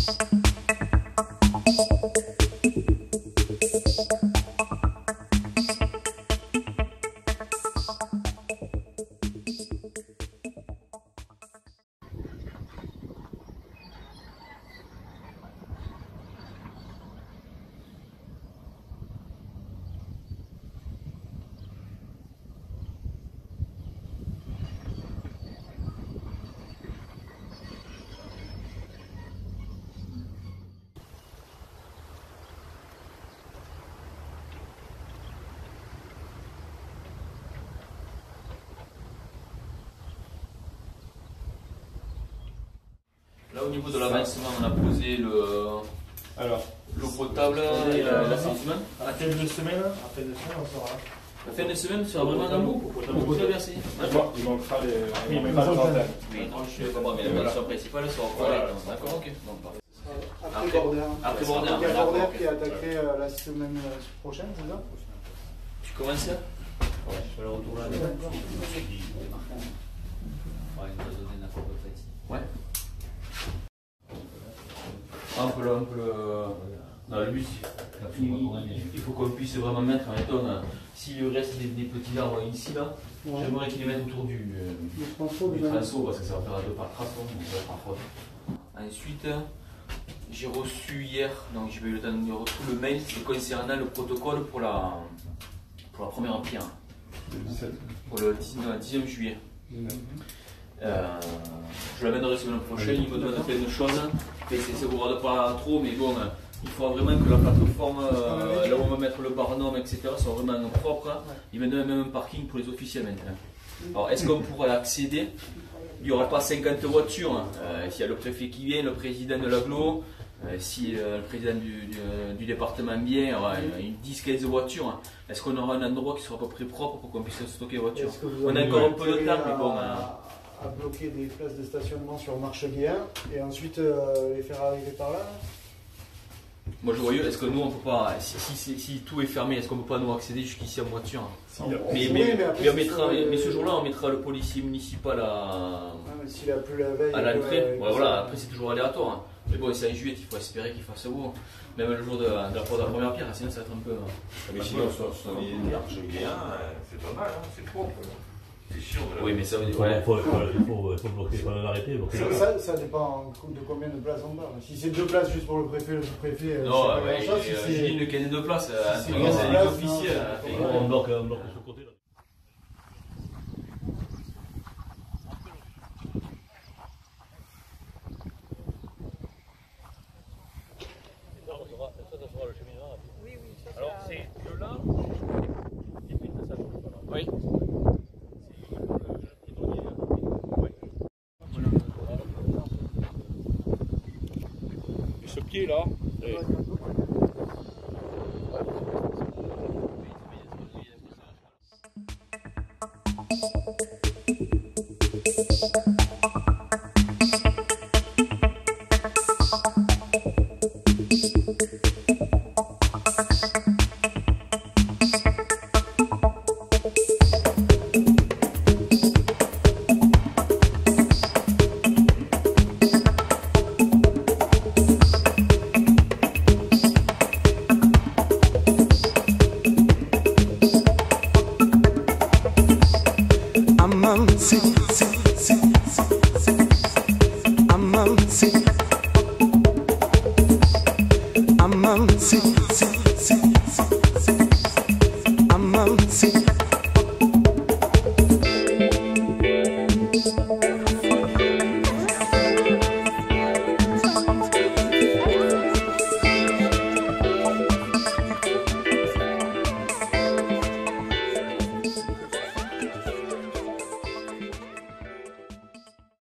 Là au niveau de l'avancement, on a posé l'eau potable et l'assainissement. À la fin de semaine, on sera là. La fin de semaine sera vraiment dans l'eau potable versée. Il manquera les antennes. Oui, non, je sais pas, mais la version principale sera correcte. D'accord, ok. Après Border. Il y a Border qui est attaqué la semaine prochaine, c'est ça? Tu commences là? Ouais, je fais le retour là. Ouais. Un peu dans le but, il faut qu'on puisse vraiment mettre, mettons, s'il reste des petits arbres ici, là, j'aimerais qu'ils les mettent autour du traceau, parce que ça va faire deux par traceau, donc ça va être faute. Ensuite, j'ai reçu hier, donc j'ai eu le temps de lire tout le mail concernant le protocole pour la première pierre. Pour le 10e juillet. Je l'amènerai la semaine prochaine, il me demande plein de choses. C'est vous regarde pas trop, mais bon, il faut vraiment que la plateforme, là où on va mettre le barnum, etc., soit vraiment propre. Il va donner même un parking pour les officiels maintenant. Alors, est-ce qu'on pourra accéder? Il n'y aura pas 50 voitures. S'il y a le préfet qui vient, le président de l'agglo, si le président du département vient, une 10-15 voitures. Est-ce qu'on aura un endroit qui sera à peu près propre pour qu'on puisse stocker les voitures? On a encore un peu de temps, mais bon. À bloquer des places de stationnement sur Marcheguéen et ensuite les faire arriver par là? Moi je voyais, est-ce que nous on peut pas, si tout est fermé, est-ce qu'on peut pas nous accéder jusqu'ici en voiture? Mais ce jour-là on mettra le policier municipal s'il a plu la veille, à l'entrée. Ouais, voilà, après c'est toujours aléatoire. Mais bon, c'est en juillet, il faut espérer qu'il fasse beau. Même le jour de la première pierre, sinon ça va être un peu. Mais sinon, sur les Marcheguéen, c'est pas mal, c'est propre. C'est sûr. Oui, mais ça veut dire. Il faut bloquer, il faut l'arrêter. Ça dépend de combien de places on parle. Si c'est 2 places juste pour le préfet, le sous-préfet. Non, j'ai dit une quinzaine de places. C'est les officiels. On bloque de ce côté-là. Alors, c'est de là, oui. Et ce pied-là, I'm